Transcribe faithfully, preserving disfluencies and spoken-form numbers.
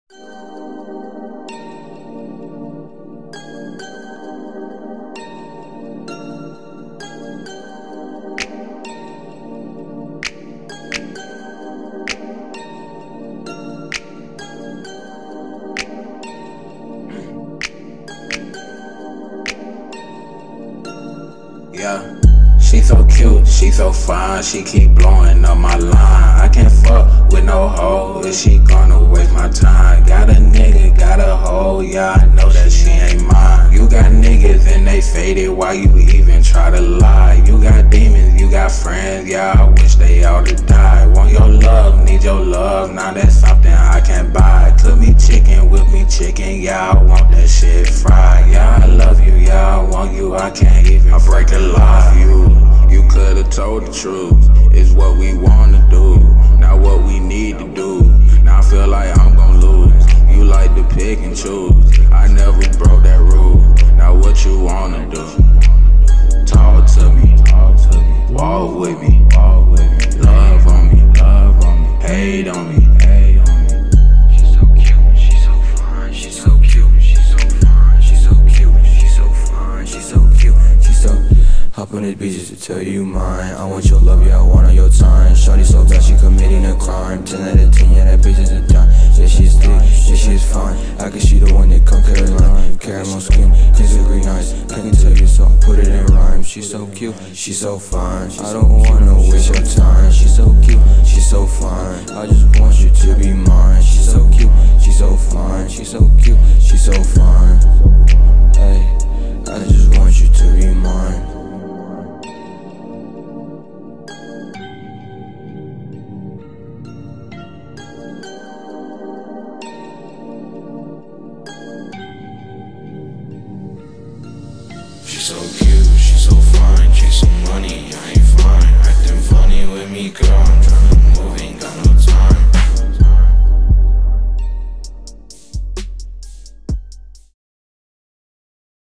Yeah, she so cute, she so fine, she keep blowing up my line. I can't fuck with no hoe if she gonna waste my time. Got a nigga, got a hoe, yeah, I know that she ain't mine. You got niggas and they faded, why you even try to lie? You got demons, you got friends, yeah, I wish they all to die. Want your love, need your love, now that's something I can't buy. Cook me chicken, whip me chicken, yeah, I want that shit fried. Yeah, I love you, yeah, I want you, I can't even I break the law for you. You could've told the truth, it's what we wanna do, not what we need to do. Now I feel like I'm gon' lose, you like to pick and choose. I never broke that rule, now what you wanna do? Talk to me, walk with me, love on me, hate on me. She's so cute, she's so fine, she's so cute, she's so fine, she's so cute, she's so fine, she's so cute, she's so. Hop on this beach just to tell you mine. I want your love, yeah, I want all your time. Shawty so bad, she committing a crime. Ten out of ten, yeah, that bitch is a dime. Yeah, she's thick, yeah, she's fine. I guess she the one that come Caroline. Caramel skin, kiss her green eyes. I can tell you something, put it in rhyme. She's so cute, she's so fine. I don't wanna waste your time. She's so cute, she's so fine. I just want you to be mine. She's so cute, she's so fine. She's so cute, she's so fine. Hey, I just want you to be mine. She's so cute, she's so fine, chasing money, I ain't